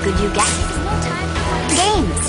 could you get? No time for games.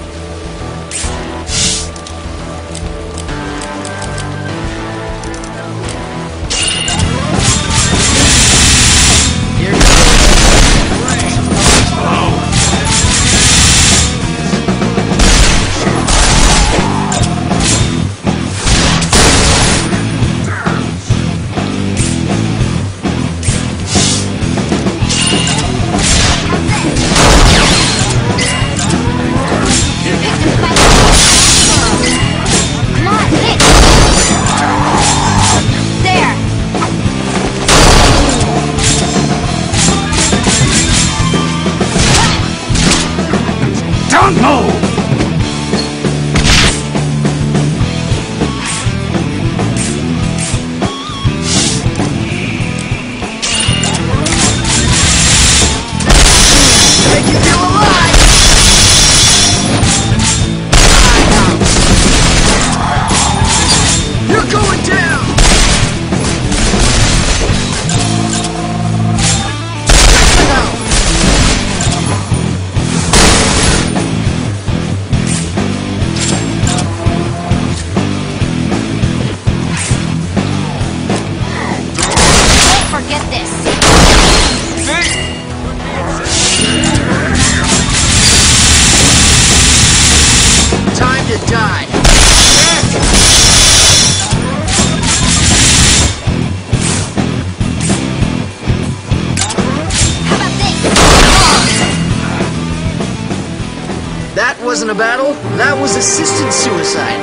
That wasn't a battle, that was assisted suicide.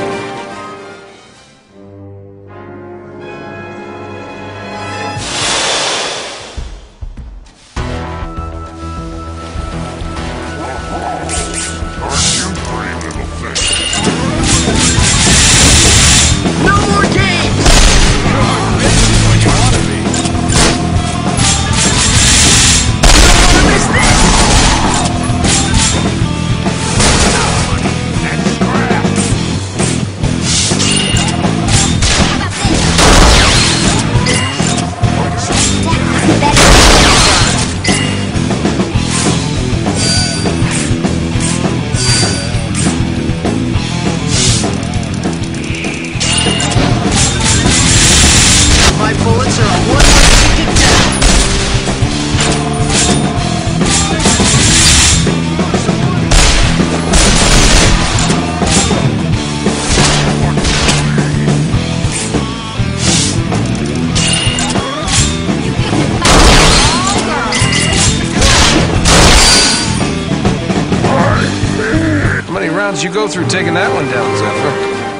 Rounds you go through taking that one down, Zephyr?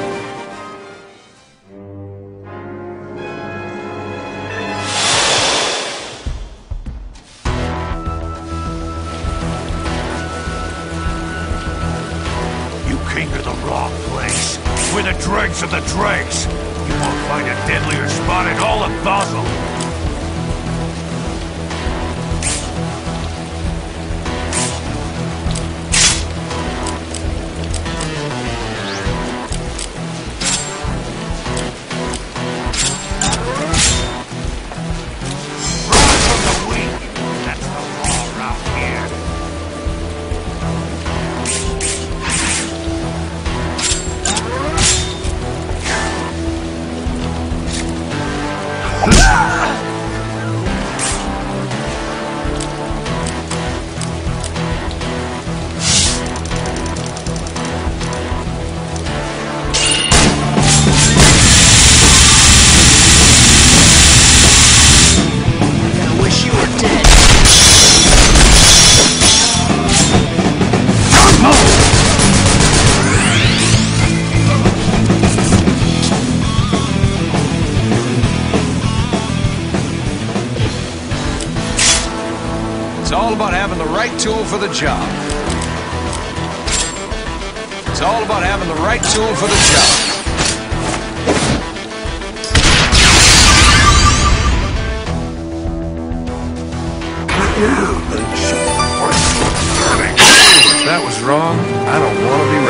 You came to the wrong place. We're the dregs of the dregs. You won't find a deadlier spot in all of Basel. It's all about having the right tool for the job. It's all about having the right tool for the job. If that was wrong, I don't want to be